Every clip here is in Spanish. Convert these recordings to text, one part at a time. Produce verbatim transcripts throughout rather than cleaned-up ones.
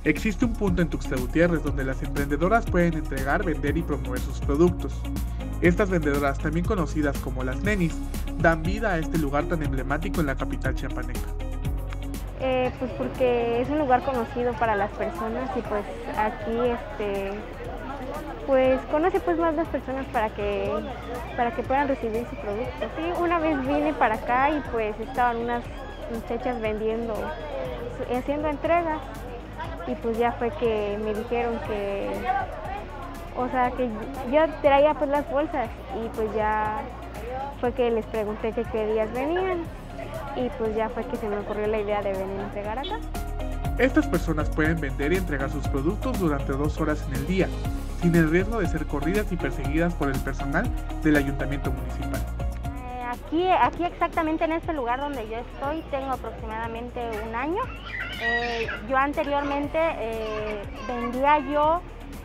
Existe un punto en Tuxtla Gutiérrez donde las emprendedoras pueden entregar, vender y promover sus productos. Estas vendedoras, también conocidas como las nenis, dan vida a este lugar tan emblemático en la capital chiapaneca. Eh, pues porque es un lugar conocido para las personas y pues aquí este pues conoce pues más las personas para que para que puedan recibir su producto. Sí, una vez vine para acá y pues estaban unas muchachas vendiendo, haciendo entregas y pues ya fue que me dijeron que, o sea, que yo traía pues las bolsas y pues ya fue que les pregunté que qué días venían y pues ya fue que se me ocurrió la idea de venir a entregar acá. Estas personas pueden vender y entregar sus productos durante dos horas en el día, sin el riesgo de ser corridas y perseguidas por el personal del ayuntamiento municipal. Eh, aquí, aquí exactamente en este lugar donde yo estoy tengo aproximadamente un año. Eh, yo anteriormente eh, vendía yo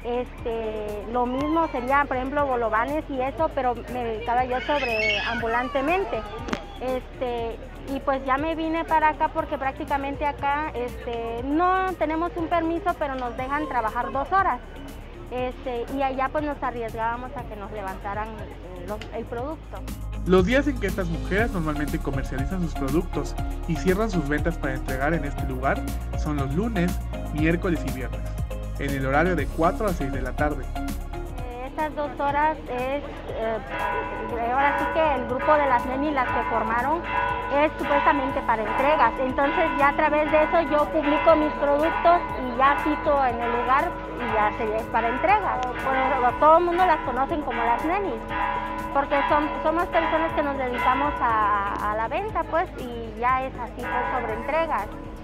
este, lo mismo, sería por ejemplo bolovanes y eso, pero me dedicaba yo sobre ambulantemente. Este, y pues ya me vine para acá porque prácticamente acá este, no tenemos un permiso, pero nos dejan trabajar dos horas. Este, y allá pues nos arriesgábamos a que nos levantaran los, el producto. Los días en que estas mujeres normalmente comercializan sus productos y cierran sus ventas para entregar en este lugar son los lunes, miércoles y viernes, en el horario de cuatro a seis de la tarde. Estas dos horas es, eh, ahora sí que el grupo de las nenis, las que formaron, es supuestamente para entregas. Entonces ya a través de eso yo publico mis productos y ya cito en el lugar y ya se, es para entregas. Por, todo el mundo las conocen como las nenis, porque son, somos personas que nos dedicamos a, a la venta pues y ya es así pues sobre entregas.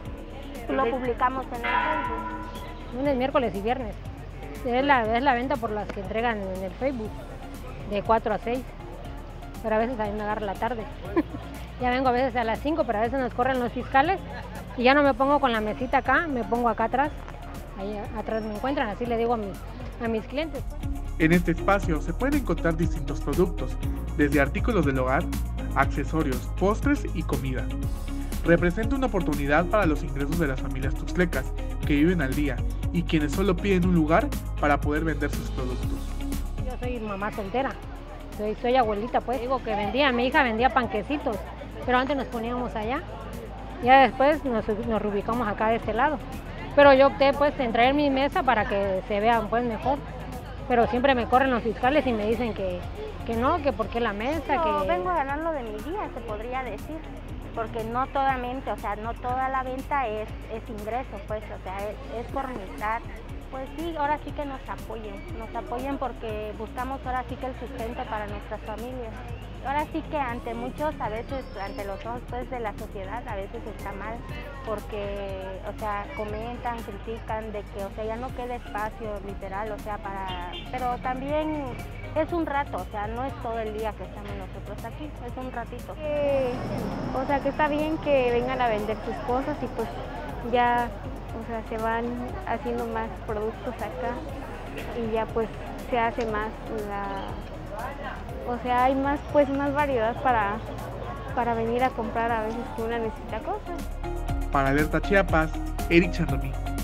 Lo publicamos en el Facebook. Lunes, miércoles y viernes. Es la, es la venta por las que entregan en el Facebook, de cuatro a seis, pero a veces a mí me agarra la tarde. Ya vengo a veces a las cinco, pero a veces nos corren los fiscales y ya no me pongo con la mesita acá, me pongo acá atrás, ahí atrás me encuentran, así le digo a mis, a mis clientes. En este espacio se pueden encontrar distintos productos, desde artículos del hogar, accesorios, postres y comida. Representa una oportunidad para los ingresos de las familias tuxtlecas que viven al día y quienes solo piden un lugar para poder vender sus productos. Yo soy mamá soltera, soy, soy abuelita, pues digo que vendía, mi hija vendía panquecitos, pero antes nos poníamos allá, ya después nos, nos reubicamos acá de este lado. Pero yo opté pues en traer mi mesa para que se vean pues mejor, pero siempre me corren los fiscales y me dicen que, que no, que por qué la mesa, Yo que... vengo ganando de mi día, se podría decir. Porque no totalmente, o sea, no toda la venta es, es ingreso, pues, o sea, es, es por mitad. Pues sí, ahora sí que nos apoyen, nos apoyen porque buscamos ahora sí que el sustento para nuestras familias. Ahora sí que ante muchos, a veces, ante los ojos pues, de la sociedad, a veces está mal, porque, o sea, comentan, critican de que, o sea, ya no queda espacio literal, o sea, para... Pero también es un rato, o sea, no es todo el día que estamos nosotros aquí, es un ratito. Eh, o sea, que está bien que vengan a vender sus cosas y pues ya, o sea, se van haciendo más productos acá y ya pues se hace más la... O sea, hay más, pues, más variedad para, para venir a comprar a veces que uno necesita cosas. Para Alerta Chiapas, Eric Chandomí.